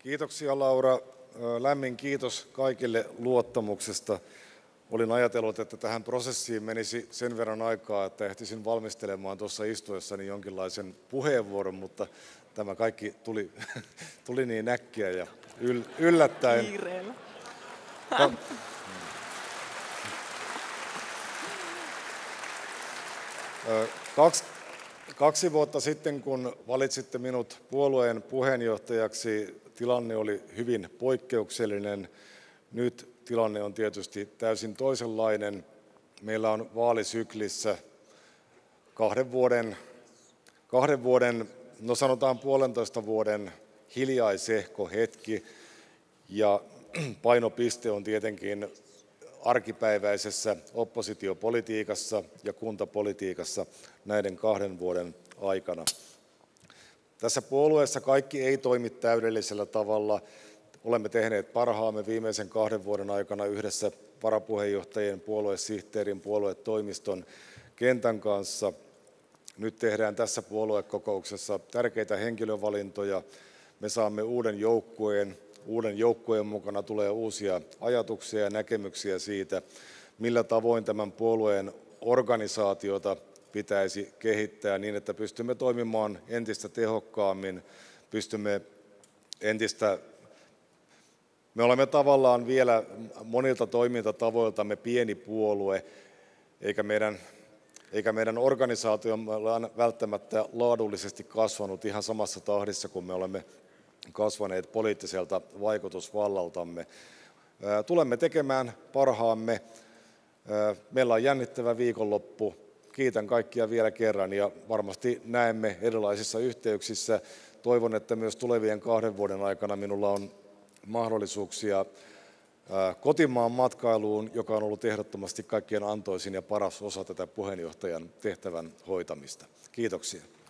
Kiitoksia Laura. Lämmin kiitos kaikille luottamuksesta. Olin ajatellut, että tähän prosessiin menisi sen verran aikaa, että ehtisin valmistelemaan tuossa istuessani jonkinlaisen puheenvuoron, mutta tämä kaikki tuli niin äkkiä ja yllättäen. Kiireellä. Kaksi vuotta sitten, kun valitsitte minut puolueen puheenjohtajaksi, tilanne oli hyvin poikkeuksellinen. Nyt tilanne on tietysti täysin toisenlainen. Meillä on vaalisyklissä kahden vuoden, no sanotaan 1,5 vuoden hiljaisehko hetki, ja painopiste on tietenkin arkipäiväisessä oppositiopolitiikassa ja kuntapolitiikassa näiden 2 vuoden aikana. Tässä puolueessa kaikki ei toimi täydellisellä tavalla. Olemme tehneet parhaamme viimeisen 2 vuoden aikana yhdessä varapuheenjohtajien, puoluesihteerin, puoluetoimiston, kentän kanssa. Nyt tehdään tässä puoluekokouksessa tärkeitä henkilövalintoja. Me saamme uuden joukkueen. Uuden joukkueen mukana tulee uusia ajatuksia ja näkemyksiä siitä, millä tavoin tämän puolueen organisaatiota pitäisi kehittää niin, että pystymme toimimaan entistä tehokkaammin, me olemme tavallaan vielä monilta toimintatavoiltamme pieni puolue, eikä meidän organisaatiomme ole välttämättä laadullisesti kasvanut ihan samassa tahdissa, kun me olemme kasvaneet poliittiselta vaikutusvallaltamme. Tulemme tekemään parhaamme. Meillä on jännittävä viikonloppu. Kiitän kaikkia vielä kerran ja varmasti näemme erilaisissa yhteyksissä. Toivon, että myös tulevien 2 vuoden aikana minulla on mahdollisuuksia kotimaan matkailuun, joka on ollut ehdottomasti kaikkien antoisin ja paras osa tätä puheenjohtajan tehtävän hoitamista. Kiitoksia.